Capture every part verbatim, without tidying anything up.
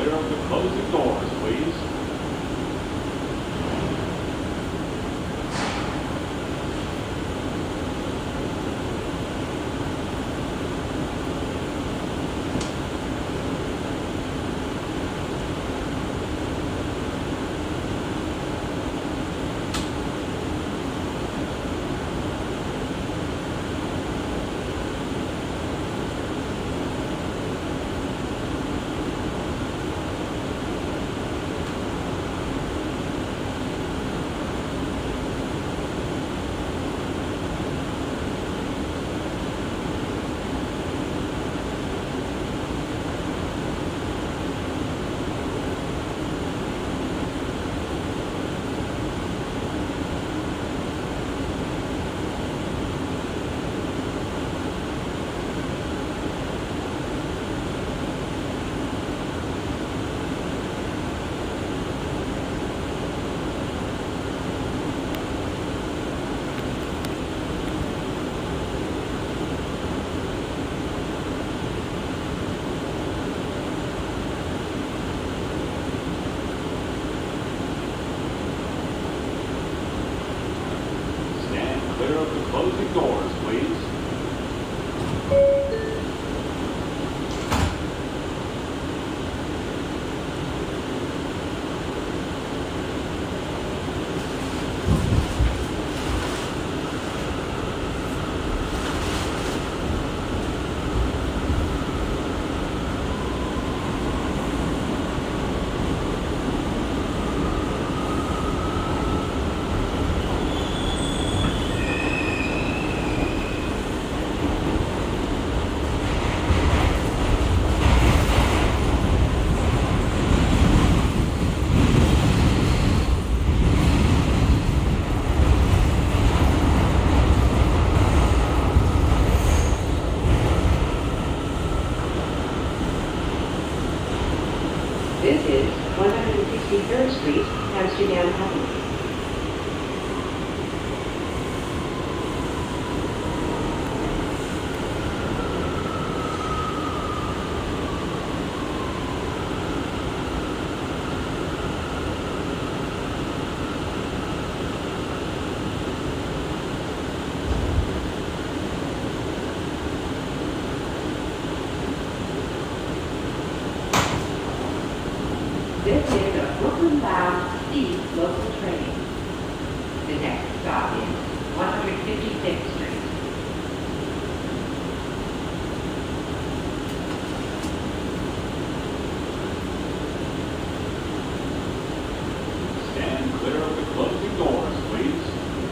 clear of the closing doors, please. Clear of the closing doors, please. This is one hundred sixty-third Street, Amsterdam Avenue. This is a Brooklyn-bound C local train. The next stop is one hundred fifty-sixth Street. Stand clear of the closing doors, please.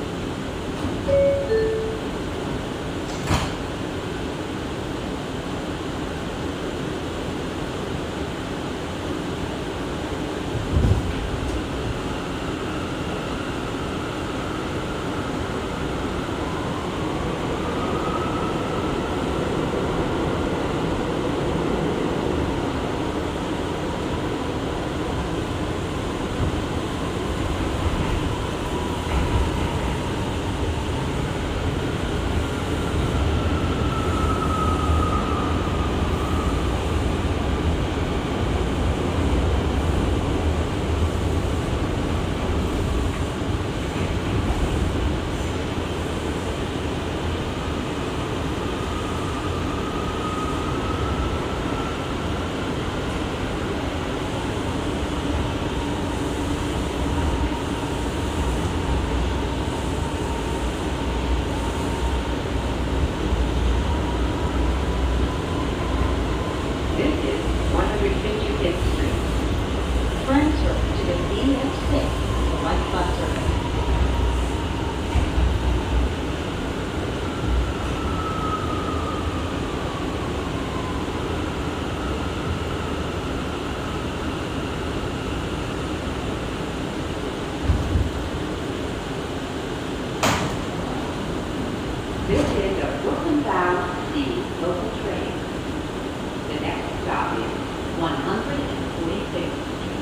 This is a Brooklyn-bound C local train. The next stop is one hundred forty-sixth Street.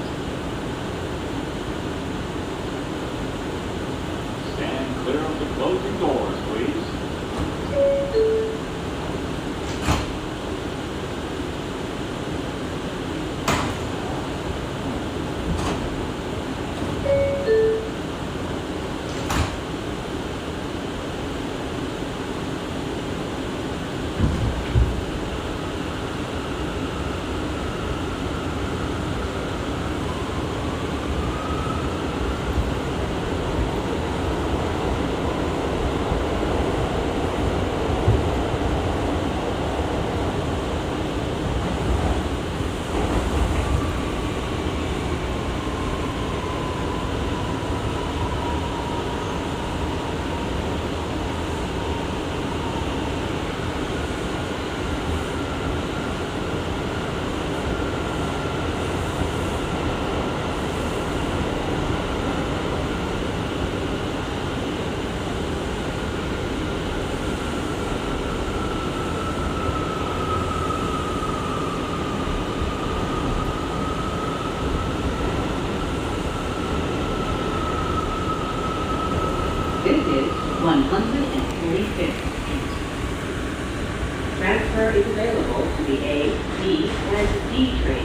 Stand clear of the closing doors, please. one hundred forty-fifth Street. Transfer is available to the A, B, and D train.